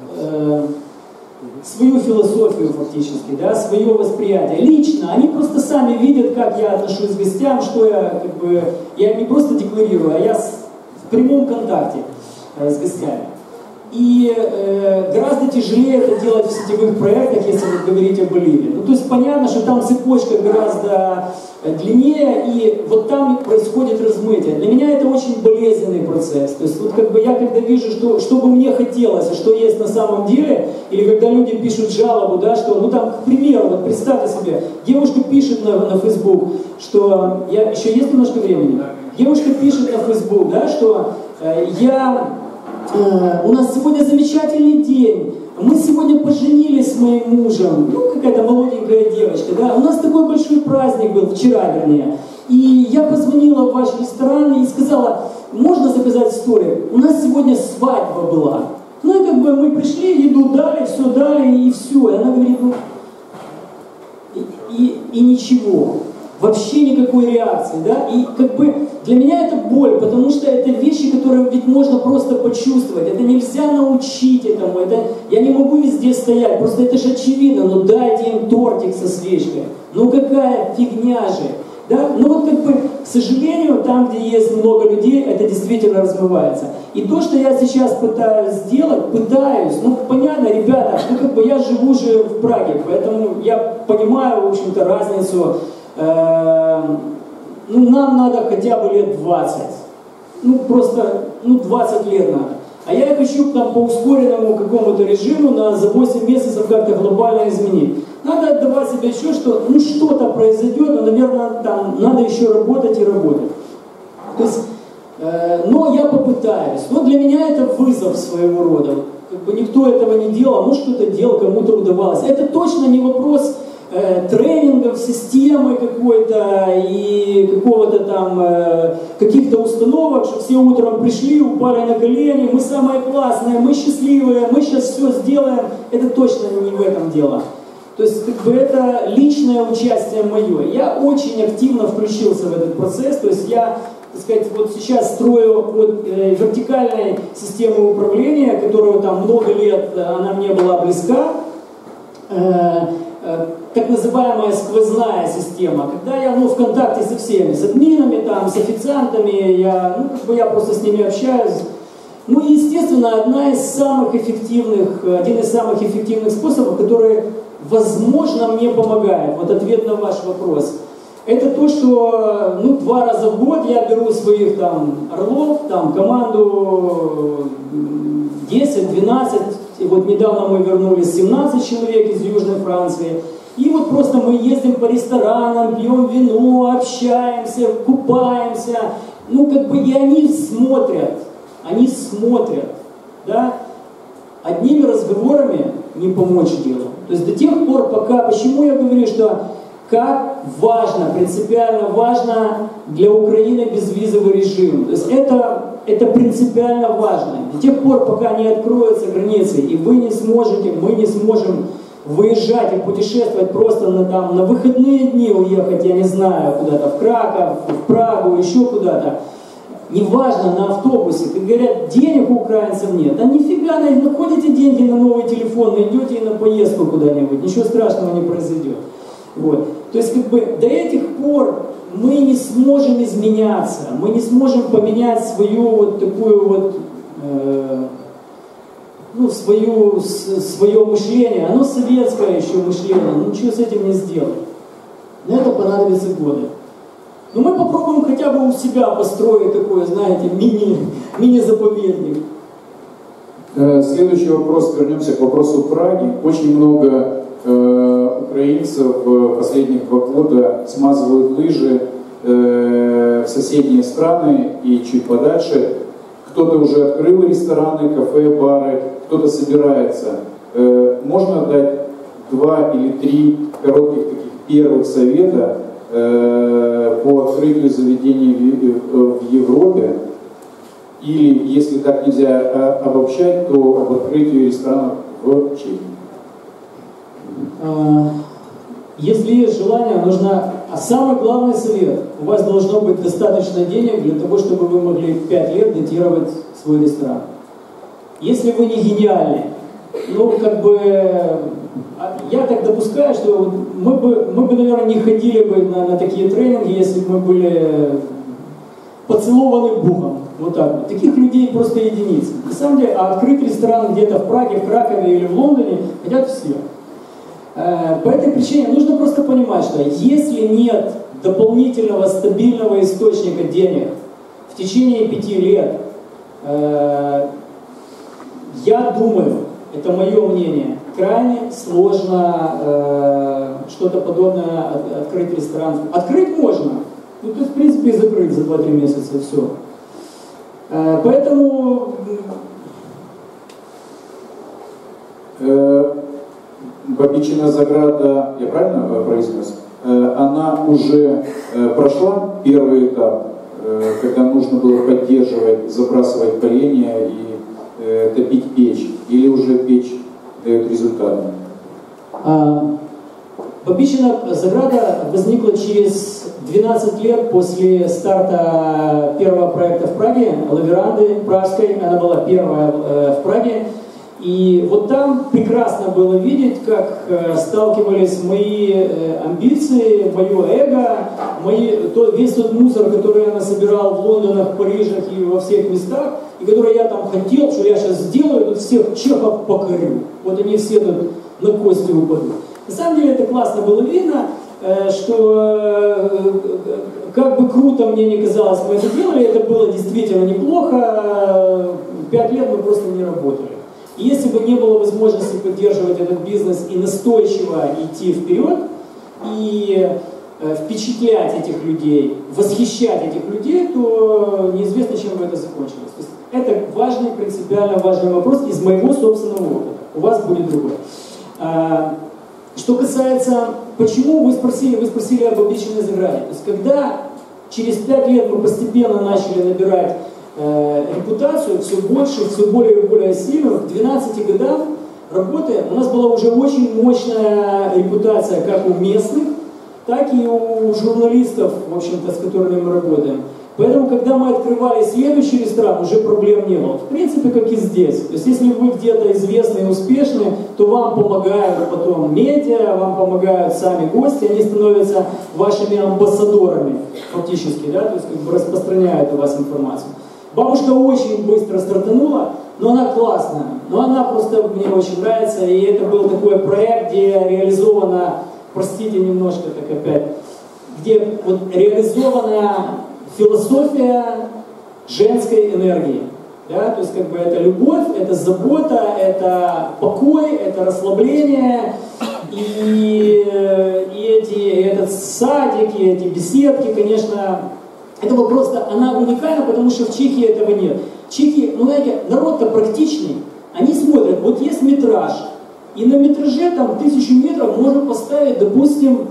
философию фактически, да, свое восприятие. Лично, они просто сами видят, как я отношусь к гостям, что я не просто декларирую, а я в прямом контакте с гостями. И гораздо тяжелее это делать в сетевых проектах, если вы говорите о Боливии. Ну, то есть понятно, что там цепочка гораздо длиннее, и вот там происходит размытие. Для меня это очень болезненный процесс. То есть вот как бы я когда вижу, что бы мне хотелось, и что есть на самом деле, или когда люди пишут жалобу, да, что, ну там, к примеру, вот представьте себе, девушка пишет на Facebook, что, еще есть немножко времени? Девушка пишет на Facebook, да, что у нас сегодня замечательный день, мы сегодня поженились с моим мужем, ну какая-то молоденькая девочка, да, у нас такой большой праздник был, вчера вернее, и я позвонила в ваш ресторан и сказала, можно заказать столик, у нас сегодня свадьба была. Ну и как бы мы пришли, еду дали, и все, и она говорит, ну, и ничего. Вообще никакой реакции, да, и как бы для меня это боль, потому что это вещи, которые ведь можно просто почувствовать, это нельзя научить этому, я не могу везде стоять, просто это же очевидно, ну дайте им тортик со свечкой, ну какая фигня же, да, ну вот как бы, к сожалению, там, где есть много людей, это действительно размывается. И то, что я сейчас пытаюсь сделать, ну понятно, ребята, ну как бы я живу же в Праге, поэтому я понимаю, в общем-то, разницу. Ну, нам надо хотя бы лет 20. Ну, просто, 20 лет надо. А я хочу там по ускоренному какому-то режиму за 8 месяцев как-то глобально изменить. Надо отдавать себе еще, что, что-то произойдет, но, наверное, там надо еще работать и работать. То есть, но я попытаюсь. Но для меня это вызов своего рода. Как бы никто этого не делал, может кто-то делал, кому-то удавалось. Это точно не вопрос тренингов, системы какой-то и какого-то там каких-то установок, что все утром пришли, упали на колени, мы самые классные, мы счастливые, мы сейчас все сделаем. Это точно не в этом дело. То есть как бы это личное участие мое. Я очень активно включился в этот процесс, то есть я, так сказать, вот сейчас строю вертикальной систему управления, которую там много лет она мне была близка. Так называемая сквозная система, когда я в контакте со всеми, с админами, там, с официантами, я просто с ними общаюсь. Ну и, естественно, один из самых эффективных способов, который, возможно, мне помогает, вот ответ на ваш вопрос, это то, что 2 раза в год я беру своих там орлов, там, команду 10-12, и вот недавно мы вернулись 17 человек из Южной Франции. И вот просто мы ездим по ресторанам, пьем вино, общаемся, купаемся. Ну, как бы и они смотрят, да. Одними разговорами не помочь делу. То есть до тех пор, пока, почему я говорю, что как важно, принципиально важно для Украины безвизовый режим. То есть это принципиально важно. До тех пор, пока не откроются границы, и вы не сможете, мы не сможем выезжать и путешествовать просто на выходные дни, уехать, я не знаю, куда-то в Краков, в Прагу, еще куда-то. Неважно, на автобусе, как говорят, денег у украинцев нет. А нифига, находите деньги на новый телефон, идете и на поездку куда-нибудь, ничего страшного не произойдет. Вот. То есть как бы до этих пор мы не сможем изменяться, мы не сможем поменять свою вот такую вот, свое мышление, оно советское еще мышление, ничего с этим не сделать. На это понадобятся годы. Но мы попробуем хотя бы у себя построить такой, знаете, мини-заповедник. Следующий вопрос, вернемся к вопросу Праги. Очень много украинцев в последних 2 года смазывают лыжи в соседние страны и чуть подальше. Кто-то уже открыл рестораны, кафе, бары, кто-то собирается. Можно дать 2 или 3 коротких таких первых совета по открытию заведений в Европе? Или, если так нельзя обобщать, то об открытии ресторанов в Чехии? Если есть желание, нужно... А самый главный совет, у вас должно быть достаточно денег для того, чтобы вы могли 5 лет датировать свой ресторан. Если вы не гениальны, я так допускаю, что мы бы, наверное, не ходили бы на такие тренинги, если бы мы были поцелованы Богом, Вот так вот. Таких людей просто единицы. На самом деле, а открыть ресторан где-то в Праге, в Кракове или в Лондоне хотят все. По этой причине нужно просто понимать, что если нет дополнительного стабильного источника денег в течение 5 лет, я думаю, это мое мнение, крайне сложно что-то подобное открыть ресторан. Открыть можно, ну то есть в принципе и закрыть за 2-3 месяца, все. Поэтому Бабичина Заграда, я правильно произнес, она уже прошла первый этап, когда нужно было поддерживать, забрасывать поленья и топить печь, или уже печь дает результаты? Бабичина Заграда возникла через 12 лет после старта первого проекта в Праге, Лаверанды Пражской, она была первая в Праге. И вот там прекрасно было видеть, как сталкивались мои амбиции, мое эго, весь тот мусор, который я насобирал в Лондонах, Парижах и во всех местах, и который я там хотел, что я сейчас сделаю, тут всех чехов покорю. Вот они все тут на кости упадут. На самом деле это классно было видно, что как бы круто мне не казалось, мы это делали, это было действительно неплохо, 5 лет мы просто не работали. И если бы не было возможности поддерживать этот бизнес и настойчиво идти вперед, и впечатлять этих людей, восхищать этих людей, то неизвестно, чем бы это закончилось. То есть это важный, принципиально важный вопрос из моего собственного опыта. У вас будет другой. Что касается, почему вы спросили об Бабичиной Заграде. То есть когда через 5 лет мы постепенно начали набирать репутацию, все больше, все более и более сильную, к 12 годам работы у нас была уже очень мощная репутация как у местных, так и у журналистов, в общем-то, с которыми мы работаем. Поэтому, когда мы открывали следующий ресторан, уже проблем не было. В принципе, как и здесь. То есть, если вы где-то известны и успешны, то вам помогают потом медиа, вам помогают сами гости, они становятся вашими амбассадорами, фактически, да, то есть, как бы распространяют у вас информацию. Бабушка очень быстро стартанула, но она классная. Но она просто мне очень нравится, и это был такой проект, где реализована, простите немножко так опять, где вот реализована философия женской энергии. Да? То есть как бы это любовь, это забота, это покой, это расслабление. И этот садик, и эти беседки, конечно, это просто, она уникальна, потому что в Чехии этого нет. Чехи, ну знаете, народ-то практичный. Они смотрят, вот есть метраж, и на метраже там 1000 метров можно поставить, допустим,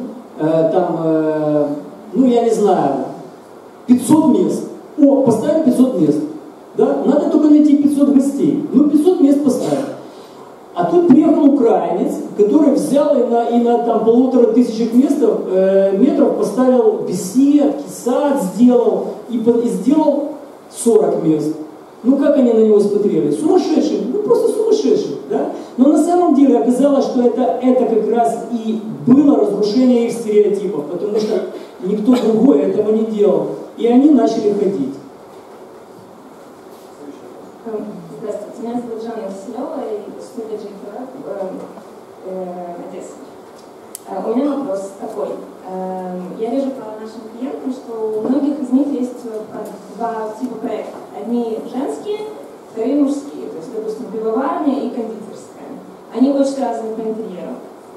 ну я не знаю, 500 мест. О, поставим 500 мест. Да? Надо только найти 500 гостей. Ну, 500 мест поставим. А тут приехал украинец, который взял и на там 1500 метров поставил беседки, сад сделал, и сделал 40 мест. Ну, как они на него смотрели? Сумасшедший, ну, просто сумасшедший, да? Но на самом деле оказалось, что это как раз и было разрушение их стереотипов, потому что никто другой этого не делал. И они начали ходить. Здравствуйте, меня зовут Жанна Василева, и студия Джейфера, Одесса. У меня вопрос такой. Я вижу по нашим клиентам, что у многих из них есть 2 типа проектов. Одни женские, вторые мужские. То есть, допустим, пивоварня и кондитерская. Они очень разные по интерьеру.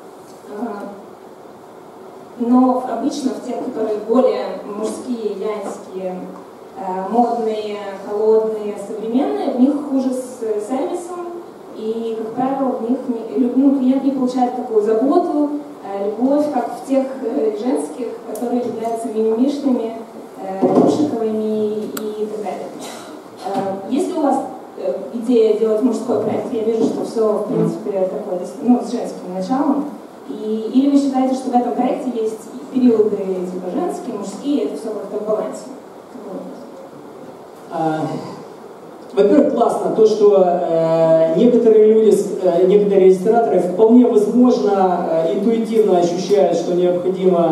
Но обычно в тех, которые более мужские, янские, модные, холодные, современные, в них хуже с сервисом, и, как правило, в них клиент не получает такую заботу, любовь, как в тех женских, которые являются мимимишными, шиковыми и так далее. Есть ли у вас идея делать мужской проект? Я вижу, что все, в принципе, такое, ну, с женским началом. Или вы считаете, что в этом проекте есть периоды типа женские, мужские, и это все как-то в балансе? Во-первых, классно то, что некоторые люди, некоторые рестораторы вполне возможно интуитивно ощущают, что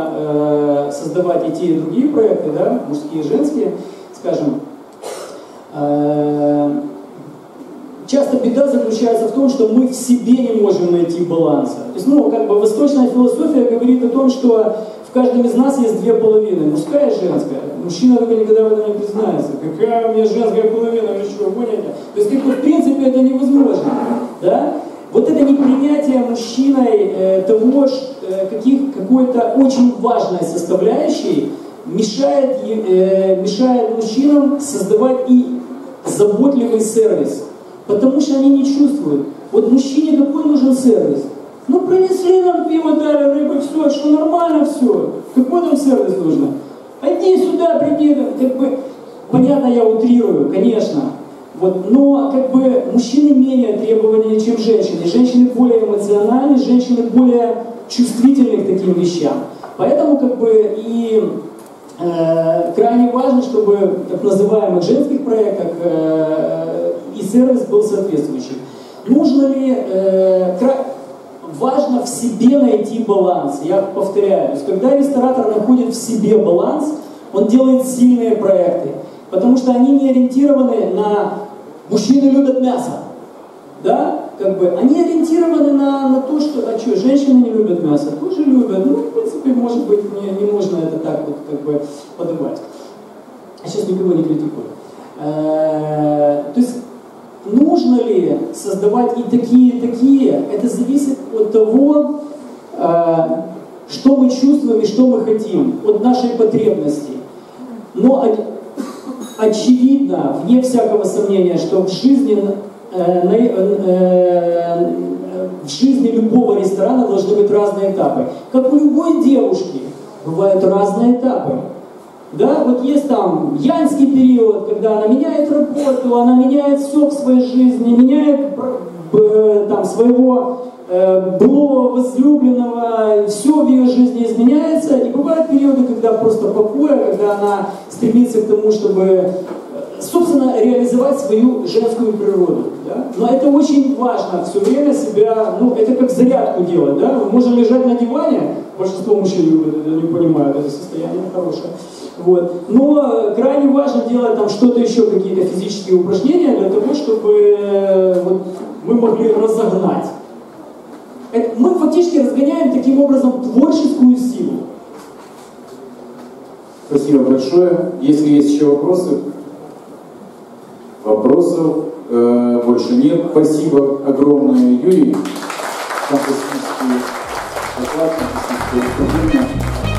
необходимо создавать и те, и другие проекты, да, мужские и женские, скажем. часто беда заключается в том, что мы в себе не можем найти баланса. То есть, ну, как бы восточная философия говорит о том, что в каждом из нас есть две половины, мужская и женская. Мужчина только никогда в этом не признается. Какая у меня женская половина, вы что, гоните? То есть, как бы, в принципе, это невозможно. Да? Вот это непринятие мужчиной того, какой-то очень важной составляющей мешает мужчинам создавать и заботливый сервис. Потому что они не чувствуют. Вот мужчине какой нужен сервис? Ну, принесли нам пиво, дали рыбу, все, что нормально, все. Какой нам сервис нужен? Иди сюда, приди, как бы, понятно, я утрирую, конечно. Вот, но как бы мужчины менее требовательны, чем женщины. Женщины более эмоциональны, женщины более чувствительны к таким вещам. Поэтому как бы и крайне важно, чтобы в так называемых женских проектах и сервис был соответствующий. Нужно ли, важно в себе найти баланс, я повторяю, то есть, когда ресторатор находит в себе баланс, он делает сильные проекты, потому что они не ориентированы на мужчины любят мясо, да, как бы, они ориентированы на то, что, а что, женщины не любят мясо, тоже любят, ну, в принципе, может быть, не нужно это так вот, как бы, подавать. Я сейчас никого не критикую. То есть, нужно ли создавать и такие, это зависит от того, что мы чувствуем и что мы хотим, от нашей потребности. Но очевидно, вне всякого сомнения, что в жизни любого ресторана должны быть разные этапы. Как у любой девушки бывают разные этапы. Да, вот есть там янский период, когда она меняет работу, она меняет все в своей жизни, меняет там своего былого возлюбленного, все в ее жизни изменяется. И бывают периоды, когда просто покоя, когда она стремится к тому, чтобы, собственно, реализовать свою женскую природу. Да? Но это очень важно, все время себя, ну, это как зарядку делать. Да? Можно лежать на диване, большинство мужчин любят, не понимают, это состояние хорошее. Вот. Но крайне важно делать там что-то еще, какие-то физические упражнения для того, чтобы вот, мы могли разогнать. Мы фактически разгоняем таким образом творческую силу. Спасибо большое. Если есть еще вопросы? Вопросов больше нет. Спасибо огромное, Юрий. Фантастический доклад, фантастическое выступление.